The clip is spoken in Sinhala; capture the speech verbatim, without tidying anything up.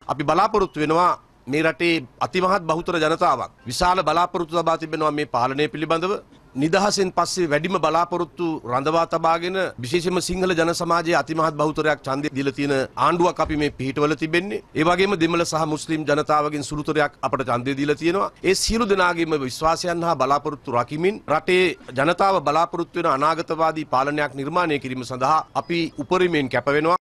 අපි බලාපොරොත්තු වෙනවා මේ රටේ අතිමහත් බහුතර ජනතාවක් විශාල බලාපොරොත්තු ලබා තිබෙනවා මේ පාලනය පිළිබඳව. නිදහසෙන් පස්සේ වැඩිම බලාපොරොත්තු රඳවා තබාගෙන විශේෂයෙන්ම සිංහල ජන සමාජයේ අතිමහත් බහුතරයක් ඡන්දය දීලා තියෙන ආණ්ඩුවක් අපි මේ පිහිටවල තිබෙන්නේ. ඒ වගේම දෙමළ සහ මුස්ලිම් ජනතාවගෙන් සුළුතරයක් අපට ඡන්දය දීලා තියෙනවා. ඒ සියලු දෙනාගේම විශ්වාසයන් හා බලාපොරොත්තු රකිමින් රටේ ජනතාව බලාපොරොත්තු වෙන අනාගතවාදී පාලනයක් නිර්මාණය කිරීම සඳහා අපි උපරිමයෙන් කැප වෙනවා.